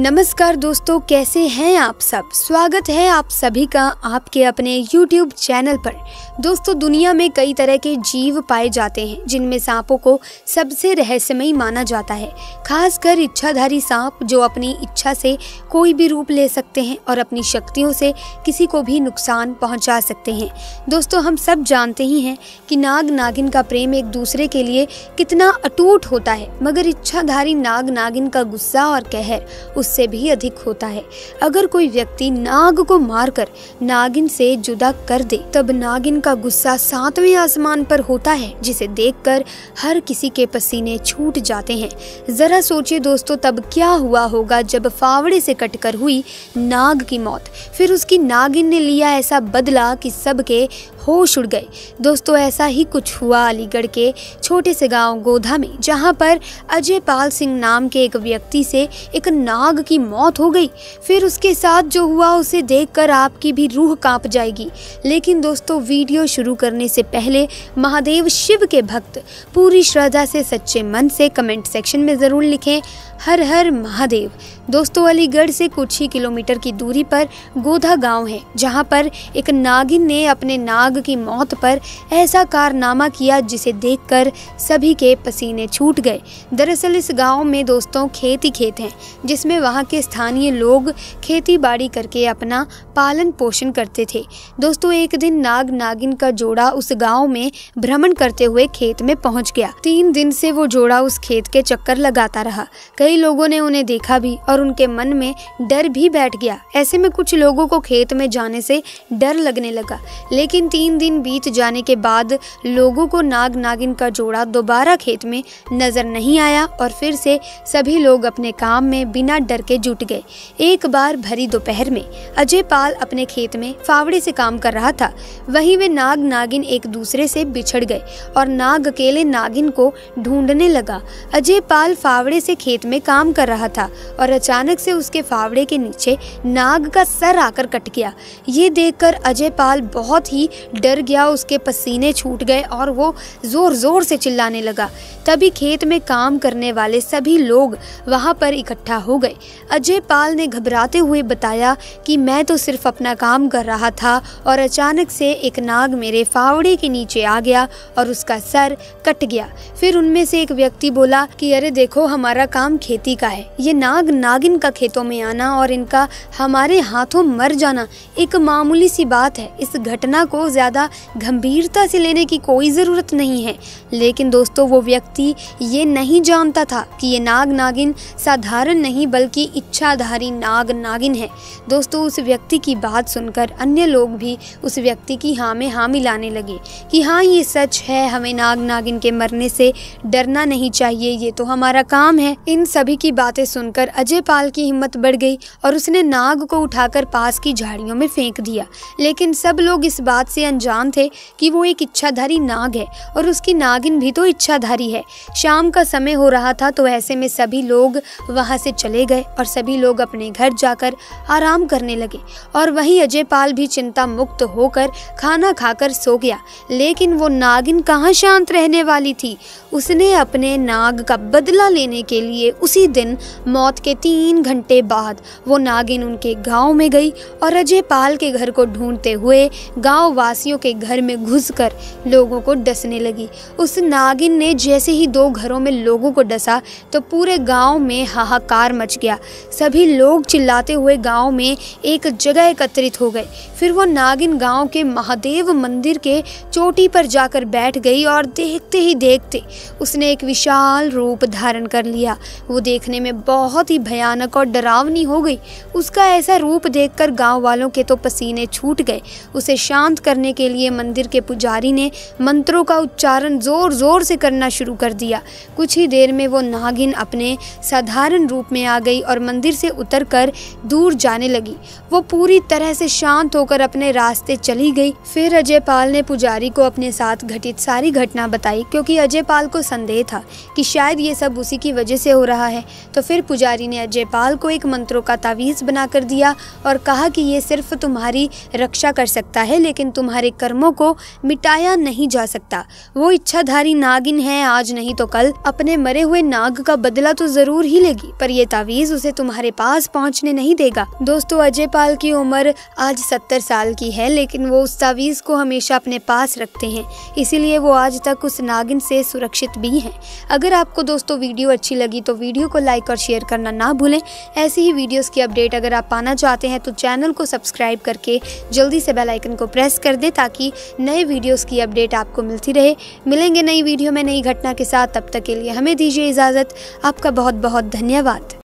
नमस्कार दोस्तों, कैसे हैं आप सब। स्वागत है आप सभी का आपके अपने YouTube चैनल पर। दोस्तों, दुनिया में कई तरह के जीव पाए जाते हैं जिनमें सांपों को सबसे रहस्यमयी माना जाता है। खासकर इच्छाधारी सांप जो अपनी इच्छा से कोई भी रूप ले सकते हैं और अपनी शक्तियों से किसी को भी नुकसान पहुंचा सकते हैं। दोस्तों, हम सब जानते ही हैं कि नाग नागिन का प्रेम एक दूसरे के लिए कितना अटूट होता है, मगर इच्छाधारी नाग नागिन का गुस्सा और कहर उससे भी अधिक होता है। अगर कोई व्यक्ति नाग को मारकर नागिन से जुदा कर दे, तब नागिन का गुस्सा 7वें आसमान पर होता है, जिसे देखकर हर किसी के पसीने छूट जाते हैं। जरा सोचिए दोस्तों, तब क्या हुआ होगा जब फावड़े से कटकर हुई नाग की मौत। फिर उसकी नागिन ने लिया ऐसा बदला कि सबके होश उड़ गए। दोस्तों, ऐसा ही कुछ हुआ अलीगढ़ के छोटे से गांव गोधा में, जहां पर अजय पाल सिंह नाम के एक व्यक्ति से एक नाग की मौत हो गई। फिर उसके साथ जो हुआ उसे देखकर आपकी भी रूह कांप जाएगी। लेकिन दोस्तों, वीडियो शुरू करने से पहले महादेव शिव के भक्त पूरी श्रद्धा से सच्चे मन से कमेंट सेक्शन में ज़रूर लिखें हर हर महादेव। दोस्तों, अलीगढ़ से कुछ ही किलोमीटर की दूरी पर गोधा गांव है, जहां पर एक नागिन ने अपने नाग की मौत पर ऐसा कारनामा किया जिसे देखकर सभी के पसीने छूट गए। दरअसल इस गांव में दोस्तों खेत ही खेत हैं, जिसमें वहां के स्थानीय लोग खेती बाड़ी करके अपना पालन पोषण करते थे। दोस्तों, एक दिन नाग नागिन का जोड़ा उस गाँव में भ्रमण करते हुए खेत में पहुँच गया। 3 दिन से वो जोड़ा उस खेत के चक्कर लगाता रहा। कई लोगों ने उन्हें देखा भी और उनके मन में डर भी बैठ गया। ऐसे में कुछ लोगों को खेत में जाने से डर लगने लगा। लेकिन 3 दिन बीत जाने के बाद लोगों को नाग नागिन का जोड़ा दोबारा खेत में नजर नहीं आया और फिर से सभी लोग अपने काम में बिना डर के जुट गए। एक बार भरी दोपहर में अजय पाल अपने खेत में फावड़े से काम कर रहा था। वहीं वे नाग नागिन एक दूसरे से बिछड़ गए और नाग अकेले नागिन को ढूंढने लगा। अजय पाल फावड़े से खेत में काम कर रहा था और अचानक से उसके फावड़े के नीचे नाग का सर आकर कट गया। ये देखकर अजय पाल बहुत ही डर गया। उसके पसीने छूट गए और वो जोर जोर से चिल्लाने लगा। तभी खेत में काम करने वाले सभी लोग वहां पर इकट्ठा हो गए। अजय पाल ने घबराते हुए बताया कि मैं तो सिर्फ अपना काम कर रहा था और अचानक से एक नाग मेरे फावड़े के नीचे आ गया और उसका सर कट गया। फिर उनमें से एक व्यक्ति बोला कि अरे देखो, हमारा काम खेती का है। ये नाग नागिन का खेतों में आना और इनका हमारे हाथों मर जाना एक मामूली सी बात है। इस घटना को ज्यादा गंभीरता से लेने की कोई जरूरत नहीं है। लेकिन दोस्तों, वो व्यक्ति ये नहीं जानता था कि ये नाग नागिन साधारण नहीं बल्कि इच्छाधारी नाग नागिन है। दोस्तों, उस व्यक्ति की बात सुनकर अन्य लोग भी उस व्यक्ति की हाँ में हाँ मिलाने लगे कि हाँ, ये सच है, हमें नाग नागिन के मरने से डरना नहीं चाहिए, ये तो हमारा काम है। इन सभी की बातें सुनकर अजय पाल की हिम्मत बढ़ गई और उसने नाग को उठाकर पास की झाड़ियों में फेंक दिया। लेकिन सब लोग इस बात से अनजान थे कि वो एक इच्छाधारी नाग है और उसकी नागिन भी तो इच्छाधारी है। शाम का समय हो रहा था, तो ऐसे में सभी लोग वहां से चले गए और सभी लोग अपने घर जाकर आराम करने लगे और वहीं अजय पाल भी चिंता मुक्त होकर खाना खाकर सो गया। लेकिन वो नागिन कहाँ शांत रहने वाली थी। उसने अपने नाग का बदला लेने के लिए उसी दिन मौत के 3 घंटे बाद वो नागिन उनके गांव में गई और अजय पाल के घर को ढूंढते हुए गांव वासियों के घर में घुसकर लोगों को डसने लगी। उस नागिन ने जैसे ही 2 घरों में लोगों को डसा तो पूरे गांव में हाहाकार मच गया। सभी लोग चिल्लाते हुए गांव में एक जगह एकत्रित हो गए। फिर वो नागिन गांव के महादेव मंदिर के चोटी पर जाकर बैठ गई और देखते ही देखते उसने एक विशाल रूप धारण कर लिया। वो देखने में बहुत ही भयानक और डरावनी हो गई। उसका ऐसा रूप देखकर गांव वालों के तो पसीने छूट गए। उसे शांत करने के लिए मंदिर के पुजारी ने मंत्रों का उच्चारण जोर जोर से करना शुरू कर दिया। कुछ ही देर में वो नागिन अपने साधारण रूप में आ गई और मंदिर से उतरकर दूर जाने लगी। वो पूरी तरह से शांत होकर अपने रास्ते चली गई। फिर अजय पाल ने पुजारी को अपने साथ घटित सारी घटना बताई, क्योंकि अजय पाल को संदेह था कि शायद ये सब उसी की वजह से हो रहा रहा है। तो फिर पुजारी ने अजयपाल को एक मंत्रों का तावीज़ बनाकर दिया और कहा कि ये सिर्फ तुम्हारी रक्षा कर सकता है, लेकिन तुम्हारे कर्मों को मिटाया नहीं जा सकता। वो इच्छाधारी नागिन है, आज नहीं तो कल अपने मरे हुए नाग का बदला तो जरूर ही लेगी, पर ये तावीज़ उसे तुम्हारे पास पहुंचने नहीं देगा। दोस्तों, अजयपाल की उम्र आज 70 साल की है, लेकिन वो उस तावीज़ को हमेशा अपने पास रखते हैं, इसीलिए वो आज तक उस नागिन से सुरक्षित भी हैं। अगर आपको दोस्तों वीडियो अच्छी लगी तो वीडियो को लाइक और शेयर करना ना भूलें। ऐसी ही वीडियोस की अपडेट अगर आप पाना चाहते हैं तो चैनल को सब्सक्राइब करके जल्दी से बेल आइकन को प्रेस कर दें, ताकि नए वीडियोस की अपडेट आपको मिलती रहे। मिलेंगे नई वीडियो में नई घटना के साथ, तब तक के लिए हमें दीजिए इजाज़त। आपका बहुत बहुत धन्यवाद।